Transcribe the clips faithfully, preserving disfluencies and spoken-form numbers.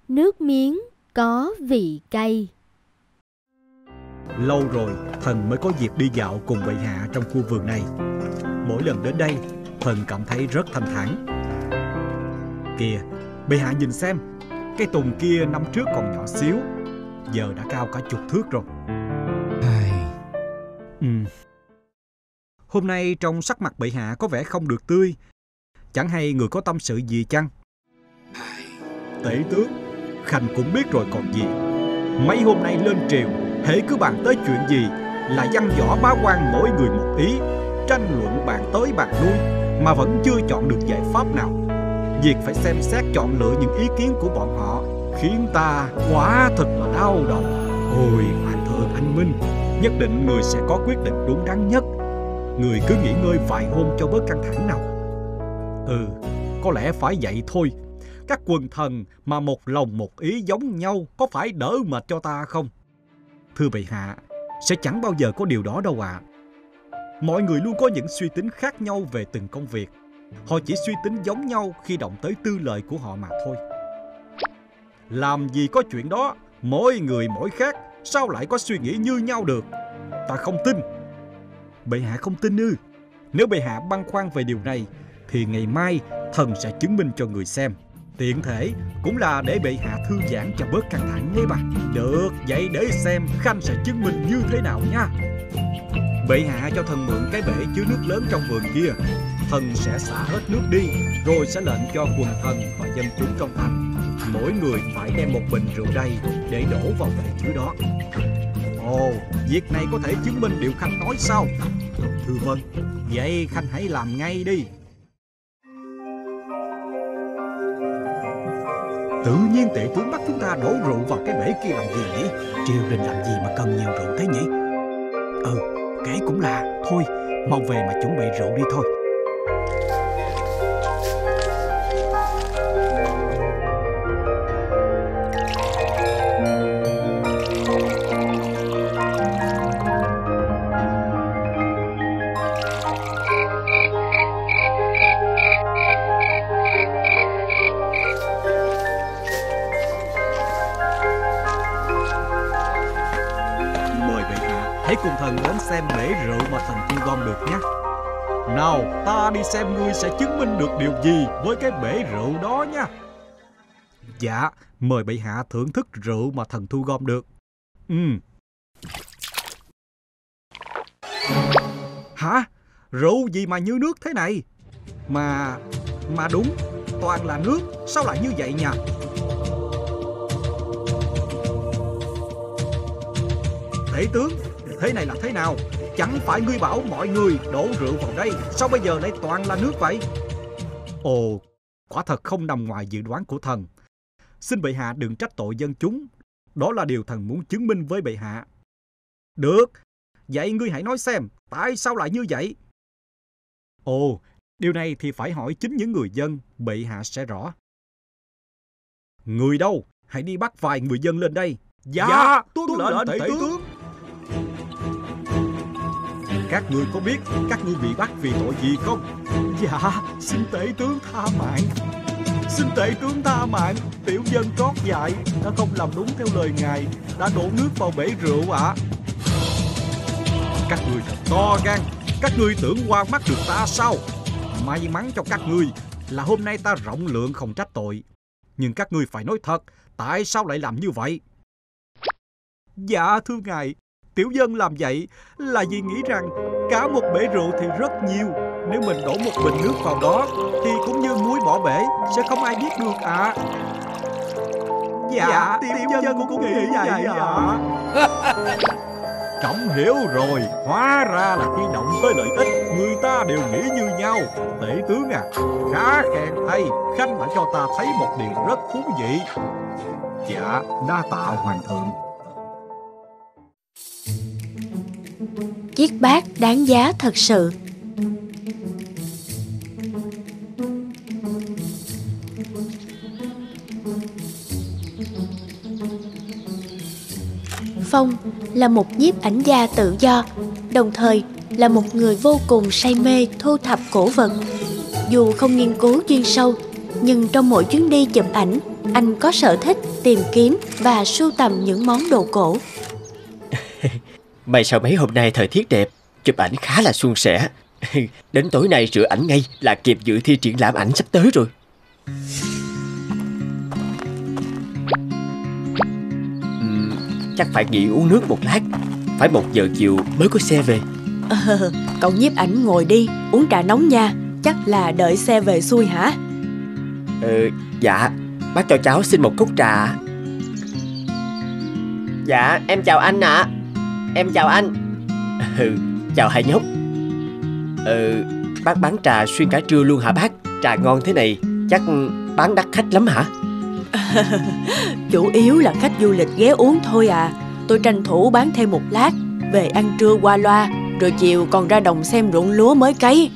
nước miếng có vị cay. Lâu rồi thần mới có dịp đi dạo cùng bệ hạ trong khu vườn này. Mỗi lần đến đây, thần cảm thấy rất thanh thản. Kìa, bệ hạ nhìn xem, cây tùng kia năm trước còn nhỏ xíu, giờ đã cao cả chục thước rồi. Ừ. Hôm nay trong sắc mặt bệ hạ có vẻ không được tươi. Chẳng hay người có tâm sự gì chăng? Tể tướng, Khanh cũng biết rồi còn gì. Mấy hôm nay lên triều, hễ cứ bàn tới chuyện gì là văn võ bá quan mỗi người một ý, tranh luận bàn tới bàn lui, mà vẫn chưa chọn được giải pháp nào. Việc phải xem xét chọn lựa những ý kiến của bọn họ khiến ta quả thật là đau đầu. Ôi hoàng thượng anh minh, nhất định người sẽ có quyết định đúng đắn nhất. Người cứ nghỉ ngơi vài hôm cho bớt căng thẳng nào. Ừ, có lẽ phải vậy thôi. Các quần thần mà một lòng một ý giống nhau có phải đỡ mệt cho ta không? Thưa bệ hạ, sẽ chẳng bao giờ có điều đó đâu ạ. À. Mọi người luôn có những suy tính khác nhau về từng công việc. Họ chỉ suy tính giống nhau khi động tới tư lợi của họ mà thôi. Làm gì có chuyện đó, mỗi người mỗi khác, sao lại có suy nghĩ như nhau được? Ta không tin. Bệ hạ không tin ư? Nếu bệ hạ băn khoăn về điều này, thì ngày mai thần sẽ chứng minh cho người xem. Tiện thể cũng là để bệ hạ thư giãn cho bớt căng thẳng nhé bà. Được, vậy để xem Khanh sẽ chứng minh như thế nào nha. Bệ hạ cho thần mượn cái bể chứa nước lớn trong vườn kia. Thần sẽ xả hết nước đi, rồi sẽ lệnh cho quần thần và dân chúng trong thành, mỗi người phải đem một bình rượu đầy để đổ vào bể chứa đó. Ồ, việc này có thể chứng minh điều Khanh nói sao? Thưa vâng, vậy Khanh hãy làm ngay đi. Tự nhiên tể tướng bắt chúng ta đổ rượu vào cái bể kia làm gì nhỉ? Triều đình làm gì mà cần nhiều rượu thế nhỉ? Ừ, kể cũng là. Thôi, mau về mà chuẩn bị rượu đi thôi. Hãy cùng thần đến xem bể rượu mà thần thu gom được nhé. Nào, ta đi xem ngươi sẽ chứng minh được điều gì với cái bể rượu đó nha. Dạ, mời bệ hạ thưởng thức rượu mà thần thu gom được. Ừ. Hả? Rượu gì mà như nước thế này? Mà... mà đúng, toàn là nước, sao lại như vậy nhỉ? Tể tướng, thế này là thế nào? Chẳng phải ngươi bảo mọi người đổ rượu vào đây, sao bây giờ lại toàn là nước vậy? Ồ, quả thật không nằm ngoài dự đoán của thần. Xin bệ hạ đừng trách tội dân chúng. Đó là điều thần muốn chứng minh với bệ hạ. Được, vậy ngươi hãy nói xem, tại sao lại như vậy? Ồ, điều này thì phải hỏi chính những người dân, bệ hạ sẽ rõ. Người đâu? Hãy đi bắt vài người dân lên đây. Dạ, dạ tuân lệnh, lệnh tể tướng. tướng. Các ngươi có biết các ngươi bị bắt vì tội gì không? Dạ, xin tể tướng tha mạng. Xin tể tướng tha mạng. Tiểu dân trót dại đã không làm đúng theo lời ngài, đã đổ nước vào bể rượu ạ. À. Các ngươi thật to gan. Các ngươi tưởng qua mắt được ta sao? May mắn cho các ngươi là hôm nay ta rộng lượng không trách tội. Nhưng các ngươi phải nói thật, tại sao lại làm như vậy? Dạ thưa ngài, tiểu dân làm vậy là vì nghĩ rằng cả một bể rượu thì rất nhiều. Nếu mình đổ một bình nước vào đó thì cũng như muối bỏ bể, sẽ không ai biết được ạ. À. Dạ, dạ tiểu, tiểu dân, dân cũng, cũng nghĩ vậy ạ. À. Trẫm hiểu rồi, hóa ra là khi động tới lợi ích, người ta đều nghĩ như nhau. Tể tướng à, khá khen thay, Khanh đã cho ta thấy một điều rất thú vị. Dạ, đa tạ hoàng thượng. Chiếc bát đáng giá thật sự. Phong là một nhiếp ảnh gia tự do, đồng thời là một người vô cùng say mê thu thập cổ vật. Dù không nghiên cứu chuyên sâu, nhưng trong mỗi chuyến đi chụp ảnh, anh có sở thích tìm kiếm và sưu tầm những món đồ cổ. May sao mấy hôm nay thời tiết đẹp, chụp ảnh khá là suôn sẻ. Đến tối nay rửa ảnh ngay là kịp dự thi triển lãm ảnh sắp tới rồi. uhm, Chắc phải nghỉ uống nước một lát. Phải một giờ chiều mới có xe về. Ờ, cậu nhiếp ảnh ngồi đi, uống trà nóng nha. Chắc là đợi xe về xuôi hả? Ờ, dạ, bác cho cháu xin một cốc trà. Dạ, em chào anh ạ. à. Em chào anh. Ừ, chào hai nhóc. Ừ, bác bán trà xuyên cả trưa luôn hả bác? Trà ngon thế này chắc bán đắt khách lắm hả? Chủ yếu là khách du lịch ghé uống thôi à. Tôi tranh thủ bán thêm một lát, về ăn trưa qua loa, rồi chiều còn ra đồng xem ruộng lúa mới cấy.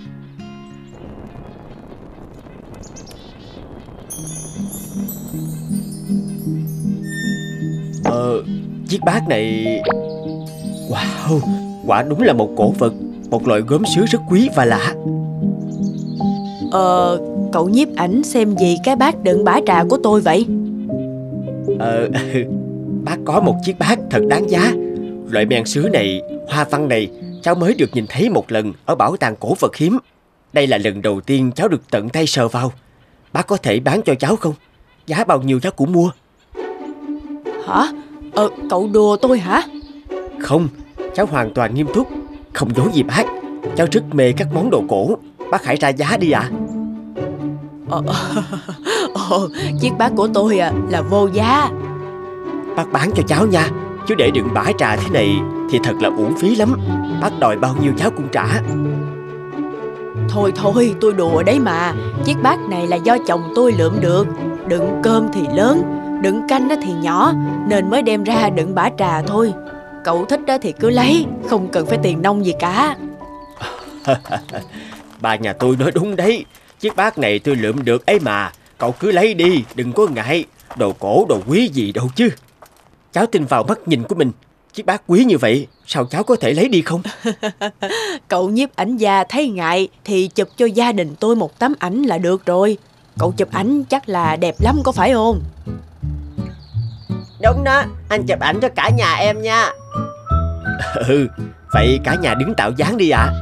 Ờ, chiếc bát này... Wow, quả đúng là một cổ vật, một loại gốm sứ rất quý và lạ. Ờ, cậu nhiếp ảnh xem gì cái bát đựng bã trà của tôi vậy? Ờ, bác có một chiếc bát thật đáng giá. Loại men sứ này, hoa văn này, cháu mới được nhìn thấy một lần ở bảo tàng cổ vật hiếm. Đây là lần đầu tiên cháu được tận tay sờ vào. Bác có thể bán cho cháu không? Giá bao nhiêu cháu cũng mua. Hả? Ờ, cậu đùa tôi hả? Không, cháu hoàn toàn nghiêm túc. Không giấu gì bác, cháu rất mê các món đồ cổ. Bác hãy ra giá đi ạ. à. Ờ, ờ, chiếc bát của tôi à, là vô giá. Bác bán cho cháu nha, chứ để đựng bã trà thế này thì thật là uổng phí lắm. Bác đòi bao nhiêu cháu cũng trả. Thôi thôi, tôi đùa đấy mà. Chiếc bát này là do chồng tôi lượm được. Đựng cơm thì lớn, đựng canh thì nhỏ, nên mới đem ra đựng bã trà thôi. Cậu thích thì cứ lấy, không cần phải tiền nong gì cả. Bà nhà tôi nói đúng đấy. Chiếc bát này tôi lượm được ấy mà. Cậu cứ lấy đi, đừng có ngại. Đồ cổ, đồ quý gì đâu chứ. Cháu tin vào mắt nhìn của mình. Chiếc bát quý như vậy, sao cháu có thể lấy đi không? Cậu nhiếp ảnh gia thấy ngại thì chụp cho gia đình tôi một tấm ảnh là được rồi. Cậu chụp ảnh chắc là đẹp lắm có phải không? Đúng đó, anh chụp ảnh cho cả nhà em nha. Ừ, vậy cả nhà đứng tạo dáng đi ạ. à.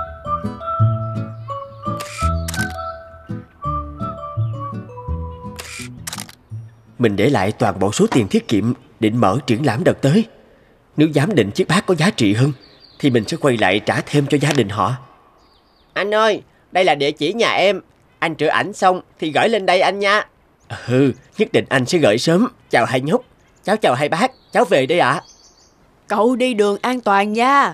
Mình để lại toàn bộ số tiền tiết kiệm định mở triển lãm đợt tới. Nếu giám định chiếc bát có giá trị hơn thì mình sẽ quay lại trả thêm cho gia đình họ. Anh ơi, đây là địa chỉ nhà em. Anh trữ ảnh xong thì gửi lên đây anh nha. Ừ, nhất định anh sẽ gửi sớm. Chào hai nhóc. Cháu chào hai bác. Cháu về đây ạ. à. Cậu đi đường an toàn nha.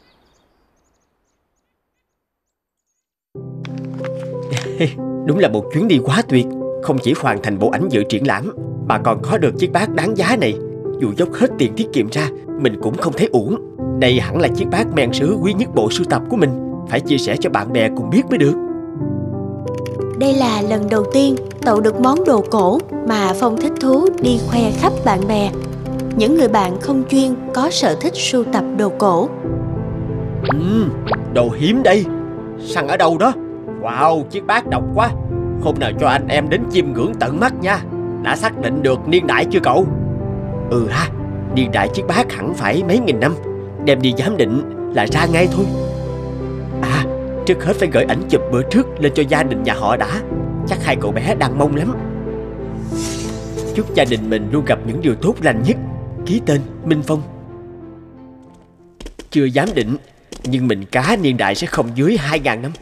Đúng là một chuyến đi quá tuyệt. Không chỉ hoàn thành bộ ảnh dự triển lãm mà còn có được chiếc bát đáng giá này. Dù dốc hết tiền tiết kiệm ra, mình cũng không thấy uổng. Đây hẳn là chiếc bát men sứ quý nhất bộ sưu tập của mình. Phải chia sẻ cho bạn bè cùng biết mới được. Đây là lần đầu tiên Tậu được món đồ cổ mà Phong thích thú đi khoe khắp bạn bè. Những người bạn không chuyên có sở thích sưu tập đồ cổ. uhm, Đồ hiếm đây. Săn ở đâu đó? Wow, chiếc bát độc quá. Hôm nào cho anh em đến chiêm ngưỡng tận mắt nha. Đã xác định được niên đại chưa cậu? Ừ ha, niên đại chiếc bát hẳn phải mấy nghìn năm. Đem đi giám định là ra ngay thôi. À, trước hết phải gửi ảnh chụp bữa trước lên cho gia đình nhà họ đã. Chắc hai cậu bé đang mong lắm. Chúc gia đình mình luôn gặp những điều tốt lành nhất. Ký tên Minh Phong. Chưa giám định, nhưng mình cá niên đại sẽ không dưới hai ngàn năm.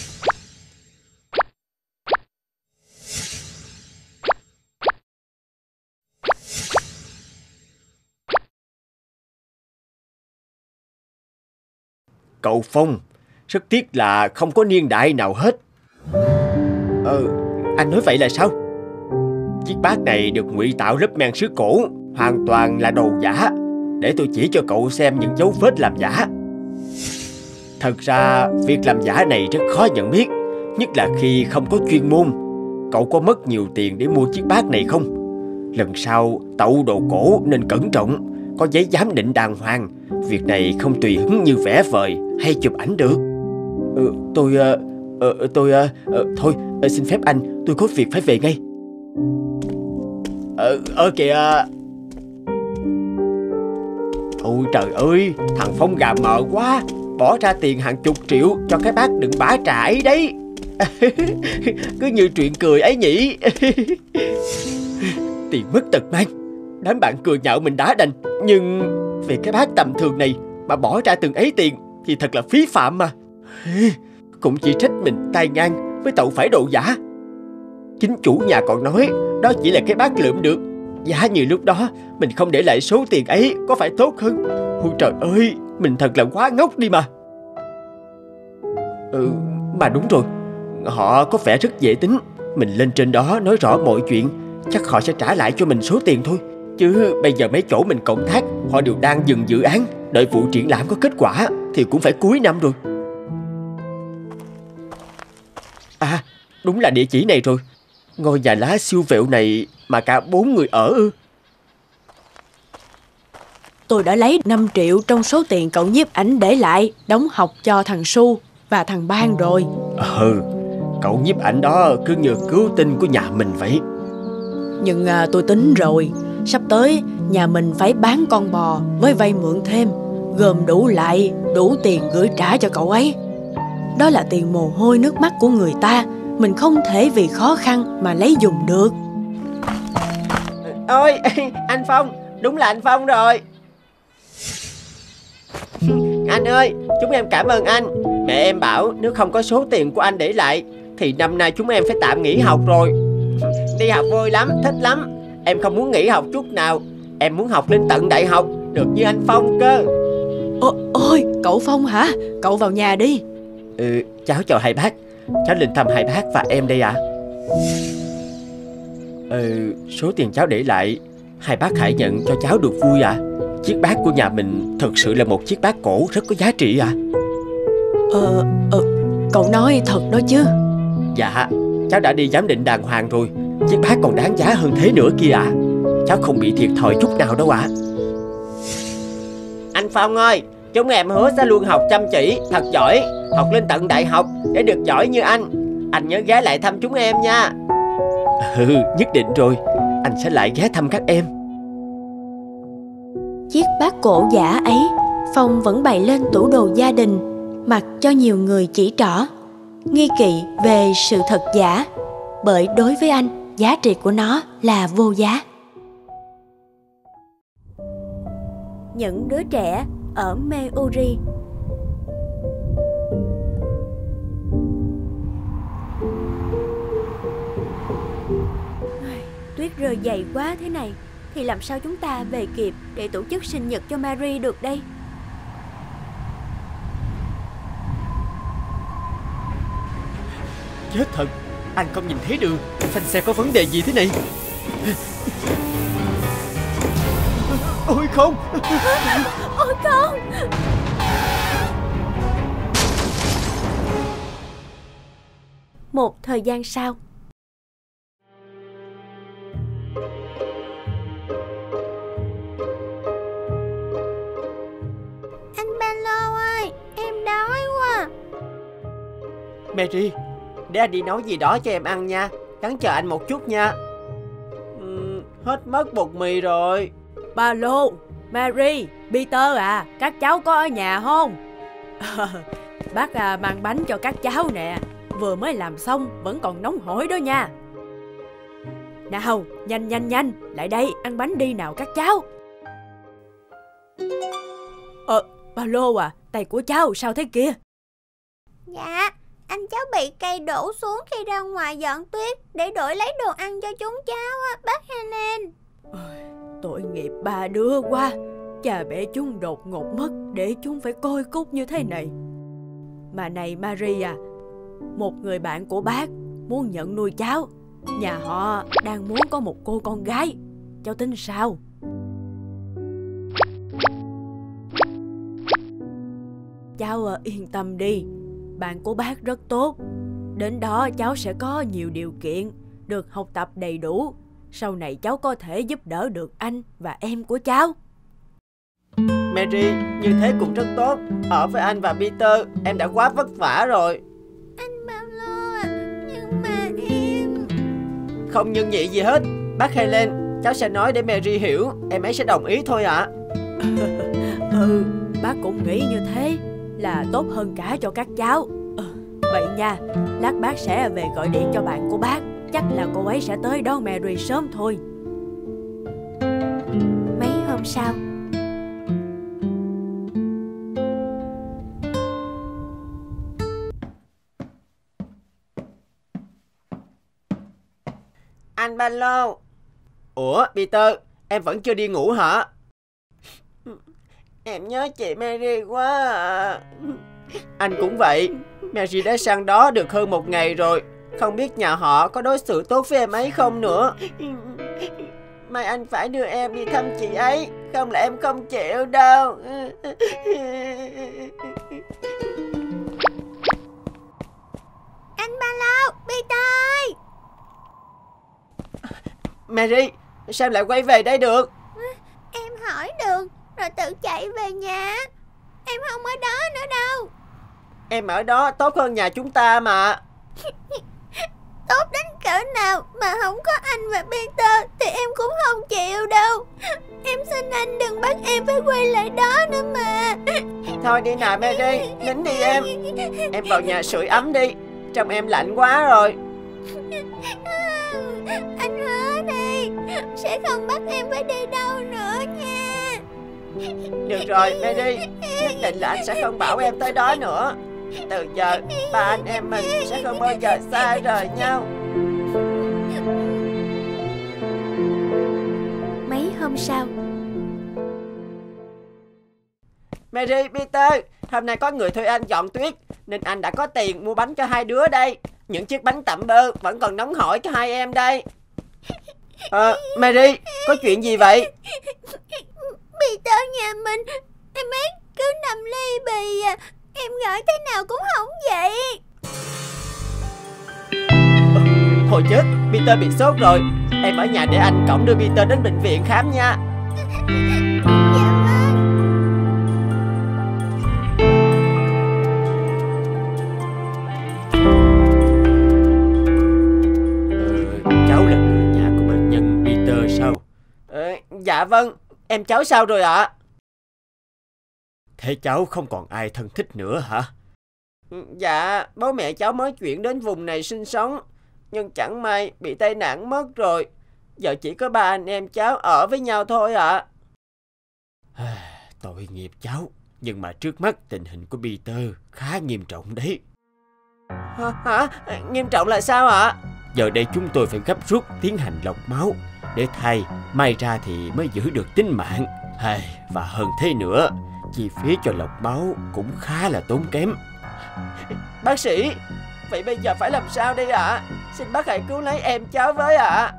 Cậu Phong, rất tiếc là không có niên đại nào hết. Ờ, anh nói vậy là sao? Chiếc bát này được ngụy tạo lớp men sứ cổ, hoàn toàn là đồ giả. Để tôi chỉ cho cậu xem những dấu vết làm giả. Thật ra, việc làm giả này rất khó nhận biết, nhất là khi không có chuyên môn. Cậu có mất nhiều tiền để mua chiếc bát này không? Lần sau, tậu đồ cổ nên cẩn trọng, có giấy giám định đàng hoàng. Việc này không tùy hứng như vẽ vời hay chụp ảnh được. ừ, Tôi... Uh, uh, tôi... Uh, uh, thôi, uh, xin phép anh, tôi có việc phải về ngay. Ờ, ờ kìa. Ôi trời ơi, thằng Phong gà mờ quá, bỏ ra tiền hàng chục triệu cho cái bát đựng bã trà ấy đấy. Cứ như chuyện cười ấy nhỉ. Tiền mất tật mang, đám bạn cười nhạo mình đã đành, nhưng vì cái bát tầm thường này mà bỏ ra từng ấy tiền thì thật là phí phạm mà. Cũng chỉ trách mình tay ngang với tậu phải đồ giả. Chính chủ nhà còn nói đó chỉ là cái bát lượm được, giá như lúc đó mình không để lại số tiền ấy có phải tốt hơn. Ôi trời ơi, mình thật là quá ngốc đi mà. Ừ, mà đúng rồi, họ có vẻ rất dễ tính. Mình lên trên đó nói rõ mọi chuyện, chắc họ sẽ trả lại cho mình số tiền thôi. Chứ bây giờ mấy chỗ mình cộng tác họ đều đang dừng dự án, đợi vụ triển lãm có kết quả thì cũng phải cuối năm rồi. À, đúng là địa chỉ này rồi. Ngôi nhà lá siêu vẹo này mà cả bốn người ở ư? Tôi đã lấy năm triệu trong số tiền cậu nhiếp ảnh để lại đóng học cho thằng Su và thằng Ban rồi. Ừ, cậu nhiếp ảnh đó cứ như cứu tinh của nhà mình vậy. Nhưng à, tôi tính rồi, sắp tới nhà mình phải bán con bò với vay mượn thêm, gom đủ lại đủ tiền gửi trả cho cậu ấy. Đó là tiền mồ hôi nước mắt của người ta, mình không thể vì khó khăn mà lấy dùng được. Ôi, anh Phong, đúng là anh Phong rồi. Anh ơi, chúng em cảm ơn anh. Mẹ em bảo nếu không có số tiền của anh để lại thì năm nay chúng em phải tạm nghỉ học rồi. Đi học vui lắm, thích lắm. Em không muốn nghỉ học chút nào. Em muốn học lên tận đại học, được như anh Phong cơ. Ô, ôi, cậu Phong hả? Cậu vào nhà đi. Ừ, cháu chào hai bác. Cháu lên thăm hai bác và em đây ạ. À? Ừ, số tiền cháu để lại hai bác hãy nhận cho cháu được vui ạ. À? Chiếc bát của nhà mình thực sự là một chiếc bát cổ rất có giá trị ạ. À? Ờ, ờ, cậu nói thật đó chứ? Dạ, cháu đã đi giám định đàng hoàng rồi. Chiếc bát còn đáng giá hơn thế nữa kìa ạ. À? Cháu không bị thiệt thòi chút nào đâu ạ. À? Anh Phong ơi, chúng em hứa sẽ luôn học chăm chỉ, thật giỏi, học lên tận đại học để được giỏi như anh. Anh nhớ ghé lại thăm chúng em nha. Ừ, nhất định rồi. Anh sẽ lại ghé thăm các em. Chiếc bát cổ giả ấy Phong vẫn bày lên tủ đồ gia đình, mặc cho nhiều người chỉ trỏ, nghi kỵ về sự thật giả. Bởi đối với anh, giá trị của nó là vô giá. Những đứa trẻ ở Meuri. Tuyết rơi dày quá thế này thì làm sao chúng ta về kịp để tổ chức sinh nhật cho Mary được đây? Chết thật, anh không nhìn thấy đường. Phanh xe có vấn đề gì thế này? Ôi không. Ôi không. Một thời gian sau. Anh Ba Lô ơi, em đói quá. Mary, để anh đi nấu gì đó cho em ăn nha. Gắng chờ anh một chút nha. uhm, Hết mất bột mì rồi. Ba Lô, Mary, Peter à, các cháu có ở nhà không? Bác à, mang bánh cho các cháu nè. Vừa mới làm xong, vẫn còn nóng hổi đó nha. Nào, nhanh nhanh nhanh, lại đây, ăn bánh đi nào các cháu. Ờ, Ba Lô à, tay của cháu sao thế kia? Dạ, anh cháu bị cây đổ xuống khi ra ngoài dọn tuyết để đổi lấy đồ ăn cho chúng cháu á, bác Helen. Tội nghiệp ba đứa quá. Cha mẹ chúng đột ngột mất để chúng phải coi cút như thế này. Mà này Maria, một người bạn của bác muốn nhận nuôi cháu. Nhà họ đang muốn có một cô con gái. Cháu tính sao? Cháu à, yên tâm đi. Bạn của bác rất tốt. Đến đó cháu sẽ có nhiều điều kiện, được học tập đầy đủ. Sau này cháu có thể giúp đỡ được anh và em của cháu. Mary, như thế cũng rất tốt. Ở với anh và Peter, em đã quá vất vả rồi. Anh Ba Lô à, nhưng mà em... Không nhân nhị gì hết. Bác Helen, cháu sẽ nói để Mary hiểu, em ấy sẽ đồng ý thôi ạ. Ừ, bác cũng nghĩ như thế là tốt hơn cả cho các cháu. Ừ, vậy nha, lát bác sẽ về gọi điện cho bạn của bác. Chắc là cô ấy sẽ tới đón Mary sớm thôi. Mấy hôm sau, Anh Ba Lô. Ủa Peter, em vẫn chưa đi ngủ hả? Em nhớ chị Mary quá à. Anh cũng vậy. Mary đã sang đó được hơn một ngày rồi. Không biết nhà họ có đối xử tốt với em ấy không nữa. Mai anh phải đưa em đi thăm chị ấy, không là em không chịu đâu. anh Ba Lô, Peter ơi. Mary, sao em lại quay về đây được? Em hỏi đường rồi tự chạy về nhà. Em không ở đó nữa đâu. Em ở đó tốt hơn nhà chúng ta mà. Tốt đến cỡ nào mà không có anh và Peter thì em cũng không chịu đâu. Em xin anh đừng bắt em phải quay lại đó nữa mà. Thôi đi nào Mary, nín đi em. Em vào nhà sưởi ấm đi, trong em lạnh quá rồi. Anh hứa đi, sẽ không bắt em phải đi đâu nữa nha. Được rồi Mary, nhất định là anh sẽ không bảo em tới đó nữa. Từ giờ ba anh em mình sẽ không bao giờ xa rời nhau. Mấy hôm sau, Mary, Peter, hôm nay có người thuê anh dọn tuyết nên anh đã có tiền mua bánh cho hai đứa đây. Những chiếc bánh tẩm bơ vẫn còn nóng hổi cho hai em đây. Ờ, Mary, có chuyện gì vậy? Peter nhà mình, em ấy cứ nằm ly bì à. Em gọi thế nào cũng không dậy. Thôi chết, Peter bị sốt rồi. Em ở nhà để anh cõng đưa Peter đến bệnh viện khám nha. Dạ vâng. Ờ, cháu là người nhà của bệnh nhân Peter sao? Ờ, dạ vâng, em cháu sao rồi ạ? Thế cháu không còn ai thân thích nữa hả? Dạ, bố mẹ cháu mới chuyển đến vùng này sinh sống, nhưng chẳng may bị tai nạn mất rồi. Giờ chỉ có ba anh em cháu ở với nhau thôi ạ. À. Tội nghiệp cháu, nhưng mà trước mắt tình hình của Peter khá nghiêm trọng đấy. Hả? Hả? Nghiêm trọng là sao ạ? Giờ đây chúng tôi phải gấp rút tiến hành lọc máu để thay, may ra thì mới giữ được tính mạng. Và hơn thế nữa, chi phí cho lọc máu cũng khá là tốn kém. Bác sĩ, vậy bây giờ phải làm sao đây ạ? À? Xin bác hãy cứu lấy em cháu với ạ. À.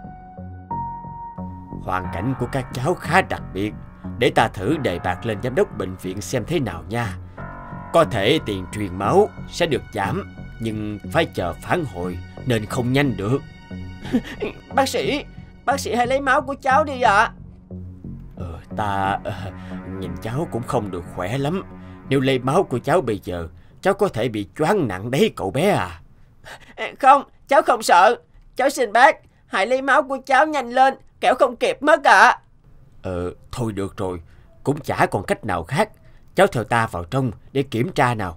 Hoàn cảnh của các cháu khá đặc biệt, để ta thử đề bạt lên giám đốc bệnh viện xem thế nào nha. Có thể tiền truyền máu sẽ được giảm, nhưng phải chờ phản hồi nên không nhanh được. Bác sĩ, bác sĩ hãy lấy máu của cháu đi ạ. À. Ờ, ta uh, nhìn cháu cũng không được khỏe lắm. Nếu lấy máu của cháu bây giờ, cháu có thể bị choáng nặng đấy cậu bé à. Không, cháu không sợ. Cháu xin bác, hãy lấy máu của cháu nhanh lên, kẻo không kịp mất ạ. À. Ờ, thôi được rồi, cũng chả còn cách nào khác. Cháu theo ta vào trong để kiểm tra nào.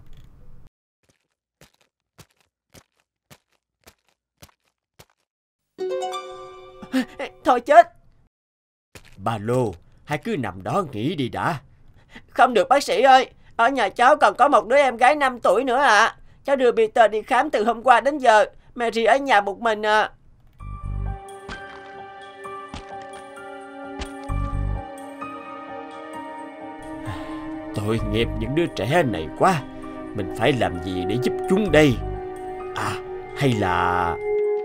Thôi chết. Ba Lô, hãy cứ nằm đó nghỉ đi đã. Không được bác sĩ ơi, ở nhà cháu còn có một đứa em gái năm tuổi nữa ạ. À. Cháu đưa Peter đi khám từ hôm qua đến giờ. Mary ở nhà một mình à. Tội nghiệp những đứa trẻ này quá. Mình phải làm gì để giúp chúng đây? À, hay là...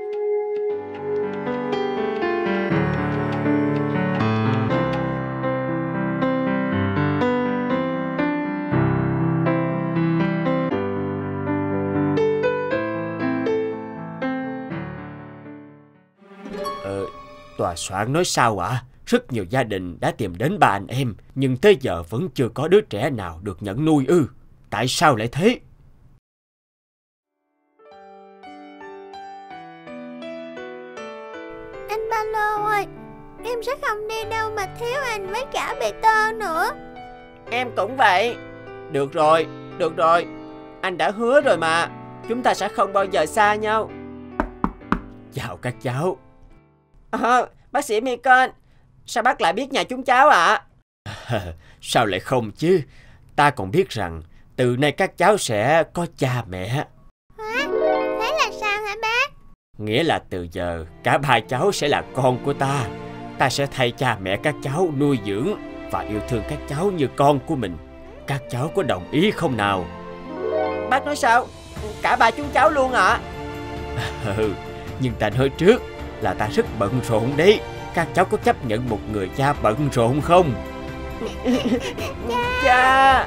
Ờ, tòa soạn nói sao ạ? À? Rất nhiều gia đình đã tìm đến ba anh em, nhưng tới giờ vẫn chưa có đứa trẻ nào được nhận nuôi ư. Tại sao lại thế? Anh Ba Lô ơi, em sẽ không đi đâu mà thiếu anh với cả Peter nữa. Em cũng vậy. Được rồi, được rồi. Anh đã hứa rồi mà. Chúng ta sẽ không bao giờ xa nhau. Chào các cháu. À, bác sĩ Micon, sao bác lại biết nhà chúng cháu ạ? À? Sao lại không chứ? Ta còn biết rằng từ nay các cháu sẽ có cha mẹ. Hả? Thế là sao hả bác? Nghĩa là từ giờ cả ba cháu sẽ là con của ta. Ta sẽ thay cha mẹ các cháu nuôi dưỡng và yêu thương các cháu như con của mình. Các cháu có đồng ý không nào? Bác nói sao? Cả ba chúng cháu luôn ạ? À? Ừ, nhưng ta nói trước là ta rất bận rộn đấy. Các cháu có chấp nhận một người cha bận rộn không? Cha, cha.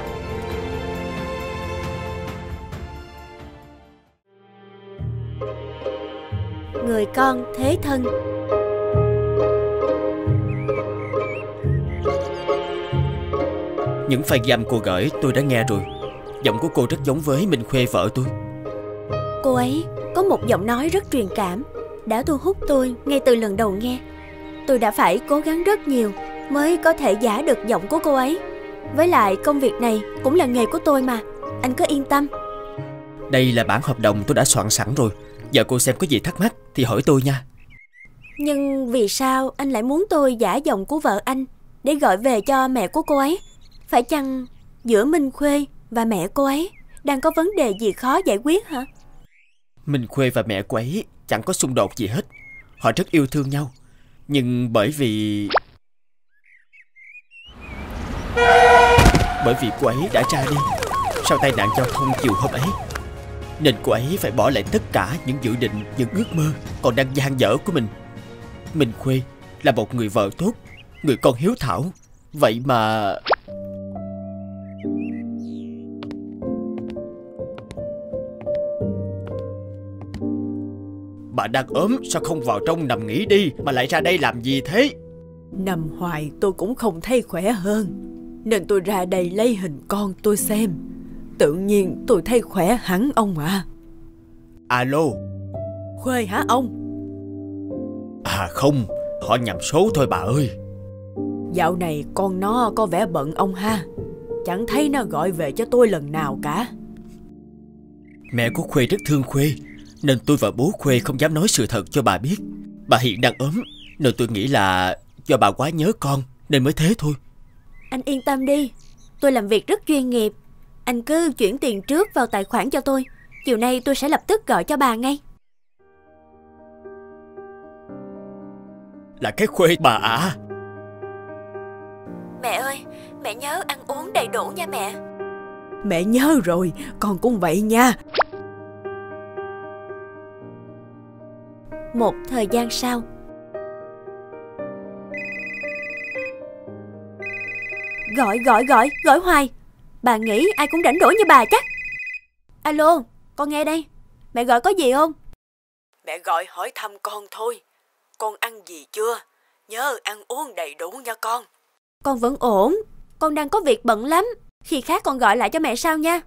Người con thế thân. Những file ghi âm cô gửi tôi đã nghe rồi. Giọng của cô rất giống với Minh Khuê vợ tôi. Cô ấy có một giọng nói rất truyền cảm, đã thu hút tôi ngay từ lần đầu nghe. Tôi đã phải cố gắng rất nhiều mới có thể giả được giọng của cô ấy. Với lại công việc này cũng là nghề của tôi mà, anh cứ yên tâm. Đây là bản hợp đồng tôi đã soạn sẵn rồi. Giờ cô xem có gì thắc mắc thì hỏi tôi nha. Nhưng vì sao anh lại muốn tôi giả giọng của vợ anh để gọi về cho mẹ của cô ấy? Phải chăng giữa Minh Khuê và mẹ cô ấy đang có vấn đề gì khó giải quyết hả? Minh Khuê và mẹ cô ấy chẳng có xung đột gì hết. Họ rất yêu thương nhau. Nhưng bởi vì... Bởi vì cô ấy đã ra đi sau tai nạn giao thông chiều hôm ấy, nên cô ấy phải bỏ lại tất cả những dự định, những ước mơ còn đang dang dở của mình. Minh Khuê là một người vợ tốt, người con hiếu thảo. Vậy mà... Bà đang ốm, sao không vào trong nằm nghỉ đi mà lại ra đây làm gì thế? Nằm hoài tôi cũng không thấy khỏe hơn, nên tôi ra đây lấy hình con tôi xem. Tự nhiên tôi thấy khỏe hẳn ông ạ. À. Alo. Khuê hả ông? À không, họ nhầm số thôi bà ơi. Dạo này con nó có vẻ bận ông ha. Chẳng thấy nó gọi về cho tôi lần nào cả. Mẹ của Khuê rất thương Khuê, nên tôi và bố Khuê không dám nói sự thật cho bà biết. Bà hiện đang ốm, nên tôi nghĩ là do bà quá nhớ con nên mới thế thôi. Anh yên tâm đi, tôi làm việc rất chuyên nghiệp. Anh cứ chuyển tiền trước vào tài khoản cho tôi. Chiều nay tôi sẽ lập tức gọi cho bà ngay. Là cái Khuê bà à? Mẹ ơi, mẹ nhớ ăn uống đầy đủ nha mẹ. Mẹ nhớ rồi, con cũng vậy nha. Một thời gian sau. Gọi gọi gọi gọi hoài. Bà nghĩ ai cũng rảnh rỗi như bà chắc. Alo, con nghe đây. Mẹ gọi có gì không? Mẹ gọi hỏi thăm con thôi. Con ăn gì chưa? Nhớ ăn uống đầy đủ nha con. Con vẫn ổn. Con đang có việc bận lắm. Khi khác con gọi lại cho mẹ sau nha.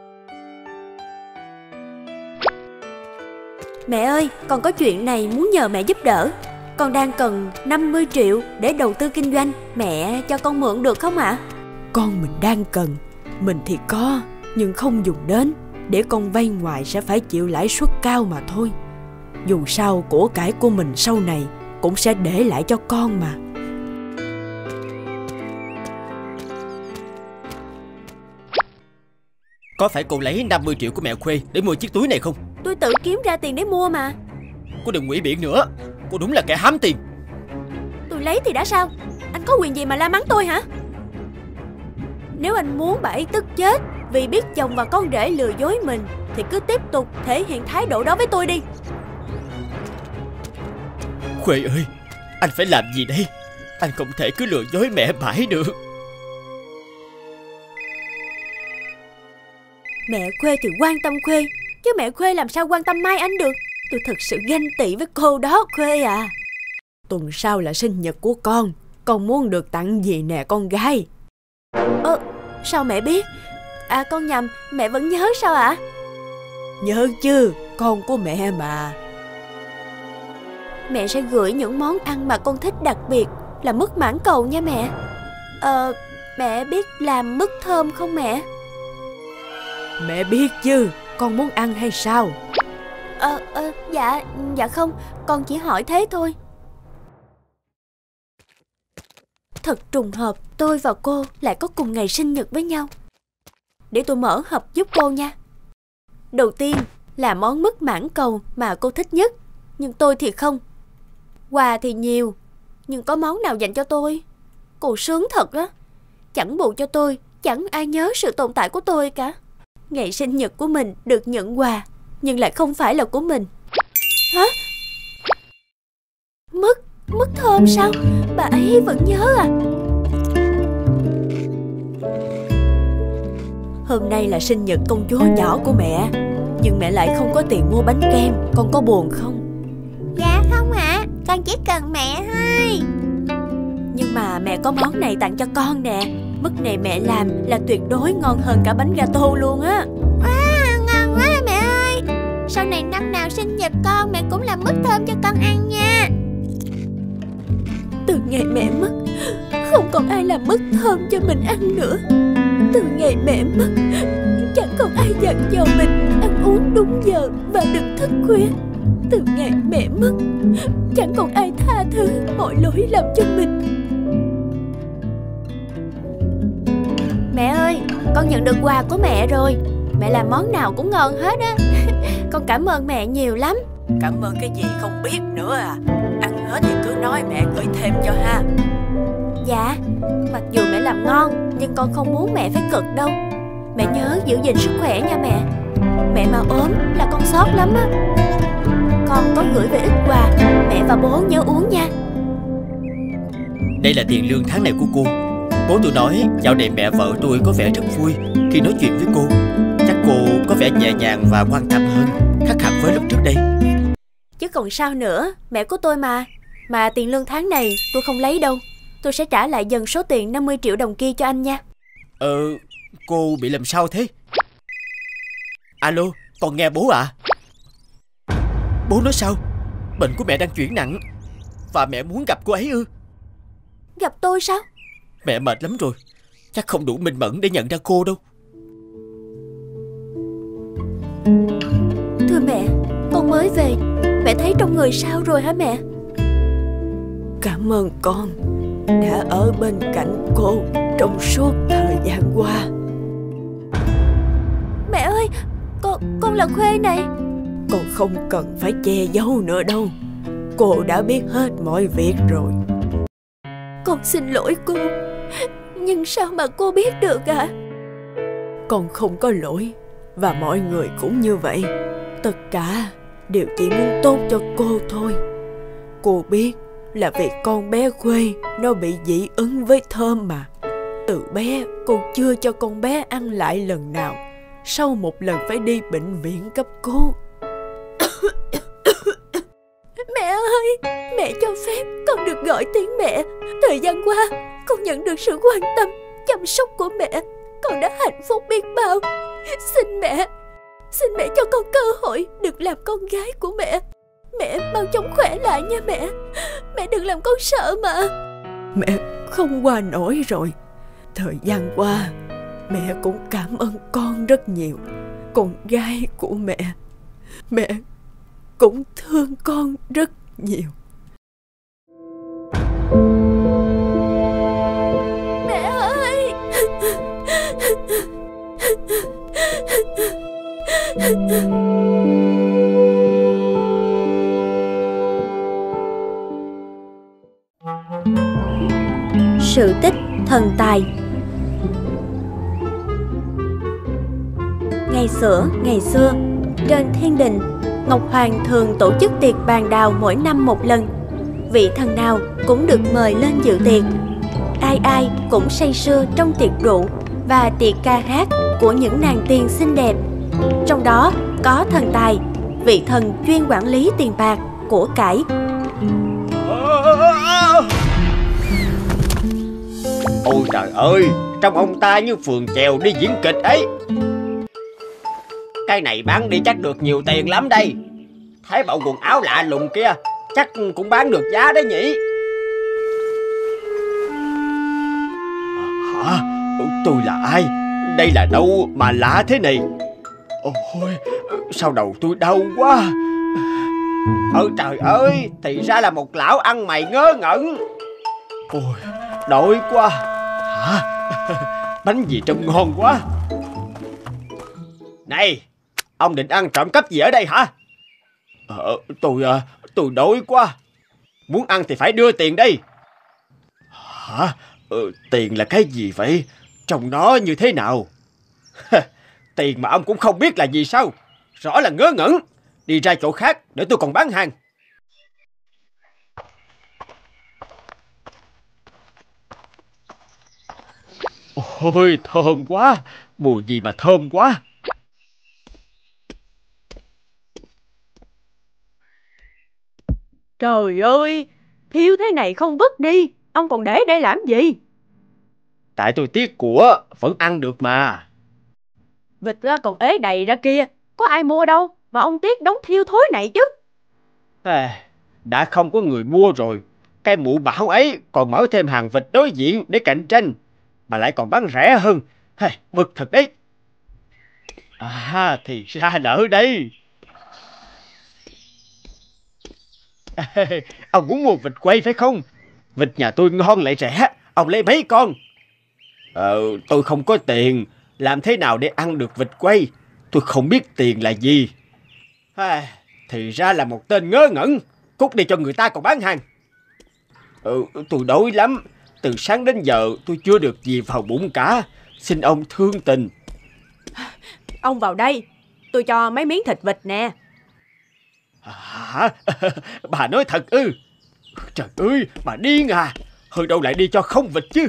Mẹ ơi, con có chuyện này muốn nhờ mẹ giúp đỡ. Con đang cần năm mươi triệu để đầu tư kinh doanh. Mẹ cho con mượn được không ạ? À? Con mình đang cần. Mình thì có, nhưng không dùng đến. Để con vay ngoài sẽ phải chịu lãi suất cao mà thôi. Dù sao của cải của mình sau này cũng sẽ để lại cho con mà. Có phải cô lấy năm mươi triệu của mẹ Khuê để mua chiếc túi này không? Tôi tự kiếm ra tiền để mua mà. Cô đừng ngụy biện nữa. Cô đúng là kẻ hám tiền. Tôi lấy thì đã sao? Anh có quyền gì mà la mắng tôi hả? Nếu anh muốn bà ấy tức chết vì biết chồng và con rể lừa dối mình, thì cứ tiếp tục thể hiện thái độ đó với tôi đi. Khuê ơi, anh phải làm gì đây? Anh không thể cứ lừa dối mẹ mãi được. Mẹ Khuê thì quan tâm Khuê, chứ mẹ Khuê làm sao quan tâm Mai Anh được. Tôi thật sự ganh tị với cô đó Khuê à. Tuần sau là sinh nhật của con. Con muốn được tặng gì nè con gái? Ơ, sao mẹ biết? À con nhầm, mẹ vẫn nhớ sao ạ? À? Nhớ chứ, con của mẹ mà. mẹ sẽ gửi những món ăn mà con thích, đặc biệt là mứt mãng cầu nha mẹ. Ờ, mẹ biết làm mứt thơm không mẹ? Mẹ biết chứ, con muốn ăn hay sao? Ờ, ờ, dạ, dạ không, con chỉ hỏi thế thôi. Thật trùng hợp, tôi và cô lại có cùng ngày sinh nhật với nhau. Để tôi mở hộp giúp cô nha. Đầu tiên là món mứt mãng cầu mà cô thích nhất, nhưng tôi thì không. Quà thì nhiều, nhưng có món nào dành cho tôi? Cô sướng thật á. Chẳng bù cho tôi, chẳng ai nhớ sự tồn tại của tôi cả. Ngày sinh nhật của mình được nhận quà, nhưng lại không phải là của mình. Hả? Mứt, mứt thơm sao? Bà ấy vẫn nhớ à? Hôm nay là sinh nhật công chúa nhỏ của mẹ, nhưng mẹ lại không có tiền mua bánh kem. Con có buồn không? Dạ không ạ, con chỉ cần mẹ thôi. Nhưng mà mẹ có món này tặng cho con nè. Mứt này mẹ làm là tuyệt đối ngon hơn cả bánh gato luôn á. Wow, ngon quá mẹ ơi. Sau này năm nào sinh nhật con, mẹ cũng làm mứt thơm cho con ăn nha. Từ ngày mẹ mất, không còn ai làm mứt thơm cho mình ăn nữa. Từ ngày mẹ mất, chẳng còn ai dặn dò mình ăn uống đúng giờ và đừng thức khuya. Từ ngày mẹ mất, chẳng còn ai tha thứ mọi lỗi lầm cho mình. Mẹ ơi, con nhận được quà của mẹ rồi. Mẹ làm món nào cũng ngon hết á. Con cảm ơn mẹ nhiều lắm. Cảm ơn cái gì không biết nữa à. Ăn hết thì cứ nói mẹ gửi thêm cho ha. Dạ, mặc dù mẹ làm ngon, nhưng con không muốn mẹ phải cực đâu. Mẹ nhớ giữ gìn sức khỏe nha mẹ. Mẹ mà ốm là con sót lắm á. Con có gửi về ít quà, mẹ và bố nhớ uống nha. Đây là tiền lương tháng này của cô. Bố tôi nói dạo này mẹ vợ tôi có vẻ rất vui khi nói chuyện với cô. Chắc cô có vẻ nhẹ nhàng và quan tâm hơn, khác hẳn với lúc trước đây. Chứ còn sao nữa, mẹ của tôi mà. Mà tiền lương tháng này tôi không lấy đâu. Tôi sẽ trả lại dần số tiền năm mươi triệu đồng kia cho anh nha. Ờ, cô bị làm sao thế? Alo, con nghe bố ạ. À? Bố nói sao? Bệnh của mẹ đang chuyển nặng và mẹ muốn gặp cô ấy ư? Gặp tôi sao? Mẹ mệt lắm rồi, chắc không đủ minh mẫn để nhận ra cô đâu. Thưa mẹ, con mới về. Mẹ thấy trong người sao rồi hả mẹ? Cảm ơn con đã ở bên cạnh cô trong suốt thời gian qua. Mẹ ơi, con, con là Khuê này. Con không cần phải che giấu nữa đâu. Cô đã biết hết mọi việc rồi. Con xin lỗi cô. Nhưng sao mà cô biết được ạ? À? Con không có lỗi. Và mọi người cũng như vậy. Tất cả đều chỉ muốn tốt cho cô thôi. Cô biết là vì con bé Khuê nó bị dị ứng với thơm mà. Từ bé cô chưa cho con bé ăn lại lần nào. Sau một lần phải đi bệnh viện cấp cứu. Mẹ ơi, mẹ cho phép con được gọi tiếng mẹ. Thời gian qua con nhận được sự quan tâm, chăm sóc của mẹ. Con đã hạnh phúc biết bao. Xin mẹ, xin mẹ cho con cơ hội được làm con gái của mẹ. Mẹ mau chóng khỏe lại nha mẹ. Mẹ đừng làm con sợ mà. Mẹ không qua nổi rồi. Thời gian qua mẹ cũng cảm ơn con rất nhiều. Con gái của mẹ, mẹ cũng thương con rất nhiều. Mẹ ơi. Sự tích thần tài. Ngày xưa, ngày xưa, trên thiên đình, Ngọc Hoàng thường tổ chức tiệc bàn đào mỗi năm một lần. Vị thần nào cũng được mời lên dự tiệc. Ai ai cũng say sưa trong tiệc rượu và tiệc ca hát của những nàng tiên xinh đẹp. Trong đó có thần tài, vị thần chuyên quản lý tiền bạc, của cải. Ôi trời ơi, trông ông ta như phường chèo đi diễn kịch ấy. Cái này bán đi chắc được nhiều tiền lắm đây. Thấy bộ quần áo lạ lùng kia, chắc cũng bán được giá đấy nhỉ. Hả? Tôi là ai? Đây là đâu mà lạ thế này? Ôi, sao đầu tôi đau quá. Ôi trời ơi, thì ra là một lão ăn mày ngớ ngẩn. Ôi, đói quá. Hả? Bánh gì trông ngon quá. Này, ông định ăn trộm cắp gì ở đây hả? Ờ, tôi, tôi đói quá. Muốn ăn thì phải đưa tiền đây. Hả? Ờ, tiền là cái gì vậy? Trông nó như thế nào? Tiền mà ông cũng không biết là gì sao? Rõ là ngớ ngẩn. Đi ra chỗ khác để tôi còn bán hàng. Ôi thơm quá. Mùi gì mà thơm quá. Trời ơi, thiếu thế này không vứt đi, ông còn để đây làm gì? Tại tôi tiếc của, vẫn ăn được mà. Vịt ra còn ế đầy ra kia, có ai mua đâu mà ông tiếc đống thiêu thối này chứ. À, đã không có người mua rồi, cái mụ bảo ấy còn mở thêm hàng vịt đối diện để cạnh tranh, mà lại còn bán rẻ hơn. Hey, bực thật đấy. À, thì ra là ở đây. À, ông muốn mua vịt quay phải không? Vịt nhà tôi ngon lại rẻ, ông lấy mấy con? Ờ, tôi không có tiền, làm thế nào để ăn được vịt quay? Tôi không biết tiền là gì. À, thì ra là một tên ngớ ngẩn. Cút đi cho người ta còn bán hàng. Ừ, tôi đói lắm. Từ sáng đến giờ tôi chưa được gì vào bụng cả. Xin ông thương tình. Ông vào đây, tôi cho mấy miếng thịt vịt nè. Hả? Bà nói thật ư? Trời ơi, bà điên à? Hơi đâu lại đi cho không vịt chứ.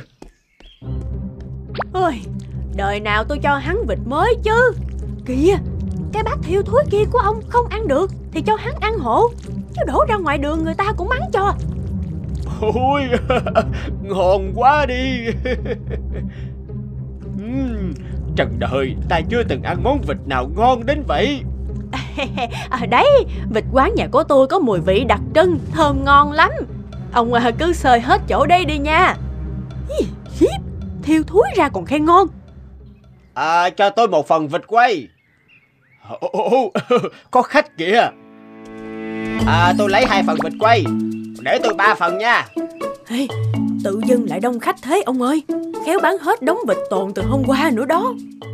Ôi, đời nào tôi cho hắn vịt mới chứ. Kìa, cái bát thiêu thối kia của ông không ăn được thì cho hắn ăn hộ, chứ đổ ra ngoài đường người ta cũng mắng cho. Ôi, ngon quá đi. uhm, Trần đời, ta chưa từng ăn món vịt nào ngon đến vậy. À, đấy, vịt quán nhà của tôi có mùi vị đặc trưng, thơm ngon lắm. Ông à, cứ xơi hết chỗ đây đi nha. Ý, khiếp, thiêu thúi ra còn khen ngon. À, cho tôi một phần vịt quay. Ồ, ồ, ồ, có khách kìa. À, tôi lấy hai phần vịt quay. Để tôi ba phần nha. Ê, tự dưng lại đông khách thế ông ơi. Khéo bán hết đống vịt tồn từ hôm qua nữa đó.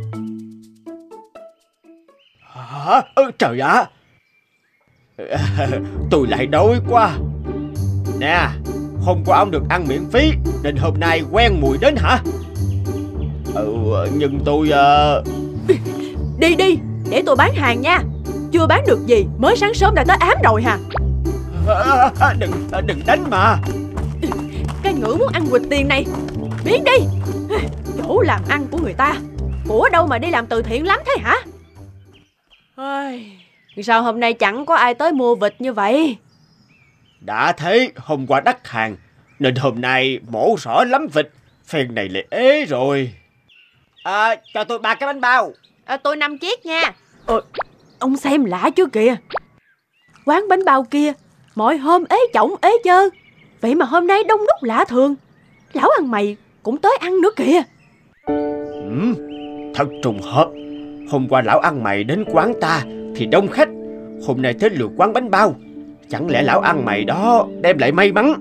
Hả? Ừ, trời ạ. À, tôi lại đói quá. Nè, hôm qua ông được ăn miễn phí nên hôm nay quen mùi đến hả? Ừ, nhưng tôi... Uh... Đi đi, để tôi bán hàng nha. Chưa bán được gì, mới sáng sớm đã tới ám rồi hả? À, à, đừng, à, đừng đánh mà. Cái ngữ muốn ăn quỵt tiền này, biến đi. Chỗ làm ăn của người ta, của đâu mà đi làm từ thiện lắm thế hả? Ôi, sao hôm nay chẳng có ai tới mua vịt như vậy? Đã thế hôm qua đắt hàng nên hôm nay mổ rõ lắm vịt. Phen này lại ế rồi. À, cho tôi ba cái bánh bao. À, tôi năm chiếc nha. Ờ, ông xem lạ chứ kìa. Quán bánh bao kia mọi hôm ế chổng ế chơ, vậy mà hôm nay đông đúc lạ thường. Lão ăn mày cũng tới ăn nữa kìa. Ừ, thật trùng hợp. Hôm qua lão ăn mày đến quán ta thì đông khách, hôm nay tới lượt quán bánh bao. Chẳng lẽ lão ăn mày đó đem lại may mắn?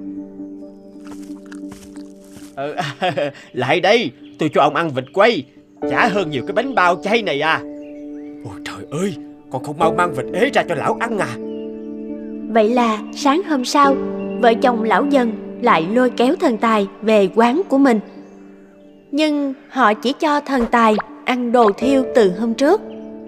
Ừ, lại đây, tôi cho ông ăn vịt quay, chả hơn nhiều cái bánh bao chay này à. Ôi trời ơi, còn không mau mang vịt ế ra cho lão ăn à. Vậy là sáng hôm sau, vợ chồng lão Dần lại lôi kéo thần Tài về quán của mình. Nhưng họ chỉ cho thần Tài ăn đồ thiêu từ hôm trước.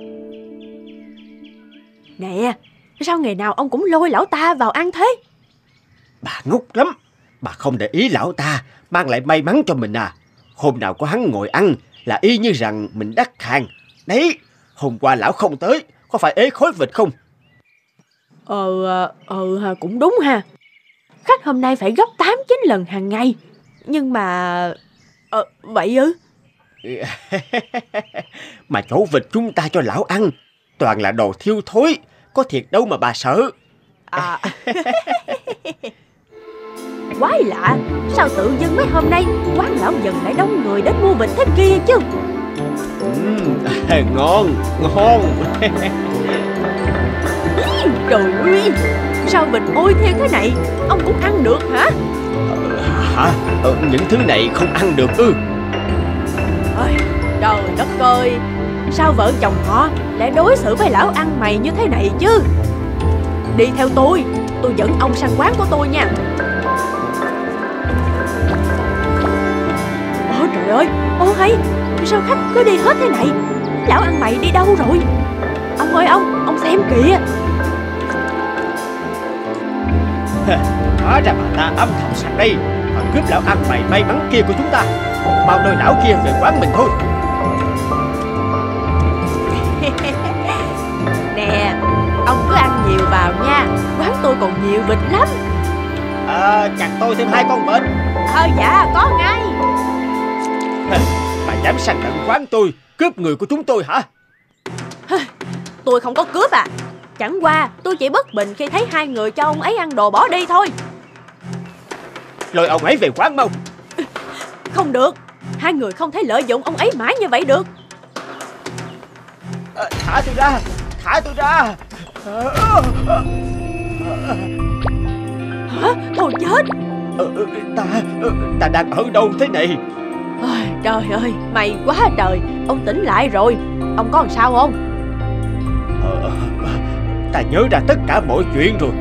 Nè, sao ngày nào ông cũng lôi lão ta vào ăn thế? Bà ngốc lắm, bà không để ý lão ta mang lại may mắn cho mình à. Hôm nào có hắn ngồi ăn là y như rằng mình đắt hàng. Đấy, hôm qua lão không tới, có phải ế khối vịt không? Ờ, ờ, cũng đúng ha. Khách hôm nay phải gấp tám chín lần hàng ngày. Nhưng mà... Ờ, vậy ư? Mà chỗ vịt chúng ta cho lão ăn toàn là đồ thiêu thối, có thiệt đâu mà bà sợ. À. Quái lạ, sao tự dưng mấy hôm nay quán lão dần lại đông người đến mua vịt thế kia chứ? Uhm, ngon, ngon. Trời ơi, sao vịt ôi theo thế này, ông cũng ăn được hả? Hả? Ờ, những thứ này không ăn được ư? Ôi, trời đất ơi, sao vợ chồng họ lại đối xử với lão ăn mày như thế này chứ? Đi theo tôi, tôi dẫn ông sang quán của tôi nha. Ôi trời ơi, ô hay, sao khách cứ đi hết thế này? Lão ăn mày đi đâu rồi? Ông ơi ông, ông xem kìa. Hóa ra bà ta âm thầm sang đây và cướp lão ăn mày may mắn kia của chúng ta. Bao nơi lão kia về quán mình thôi. Nè, ông cứ ăn nhiều vào nha, quán tôi còn nhiều vịt lắm. À, chặt tôi thêm hai con vịt. Ờ dạ, có ngay. Bà dám sang tận quán tôi, cướp người của chúng tôi hả? Tôi không có cướp à. Chẳng qua tôi chỉ bất bình khi thấy hai người cho ông ấy ăn đồ bỏ đi thôi. Lôi ông ấy về quán mau. Không được, hai người không thể lợi dụng ông ấy mãi như vậy được. À, thả tôi ra, thả tôi ra. Hả? Thôi chết. Ta, ta đang ở đâu thế này? Ôi, trời ơi, may quá trời, ông tỉnh lại rồi. Ông có làm sao không? Ờ, ta nhớ ra tất cả mọi chuyện rồi.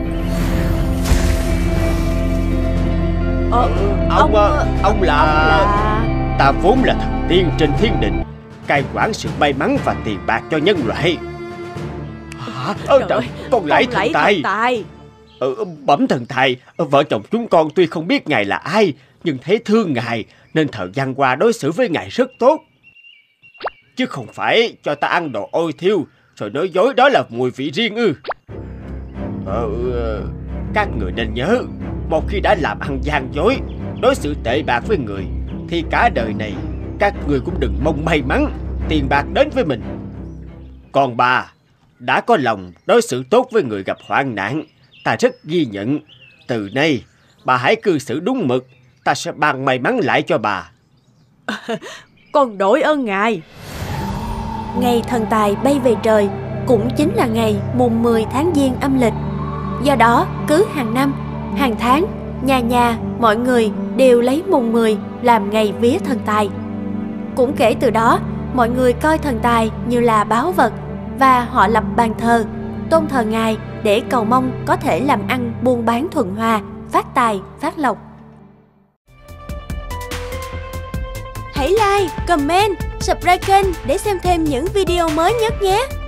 Ờ, ông, ông, ông là... Ông là... Ta vốn là thần tiên trên thiên đình, cai quản sự may mắn và tiền bạc cho nhân loại. Hả? Ờ, trời ơi, con lạy thần tài. tài. Ờ, bẩm thần tài, vợ chồng chúng con tuy không biết ngài là ai, nhưng thấy thương ngài nên thời gian qua đối xử với ngài rất tốt. Chứ không phải cho ta ăn đồ ôi thiêu rồi nói dối đó là mùi vị riêng ư? Ờ, các người nên nhớ, một khi đã làm ăn gian dối, đối xử tệ bạc với người, thì cả đời này các người cũng đừng mong may mắn tiền bạc đến với mình. Còn bà đã có lòng đối xử tốt với người gặp hoạn nạn, ta rất ghi nhận. Từ nay bà hãy cư xử đúng mực, ta sẽ ban may mắn lại cho bà. Con đội ơn ngài. Ngày thần tài bay về trời cũng chính là ngày mùng mười tháng Giêng âm lịch. Do đó cứ hàng năm, hàng tháng, nhà nhà mọi người đều lấy mùng mười làm ngày vía thần tài. Cũng kể từ đó, mọi người coi thần tài như là báu vật và họ lập bàn thờ, tôn thờ ngài để cầu mong có thể làm ăn buôn bán thuận hòa, phát tài, phát lộc. Hãy like, comment, subscribe kênh để xem thêm những video mới nhất nhé!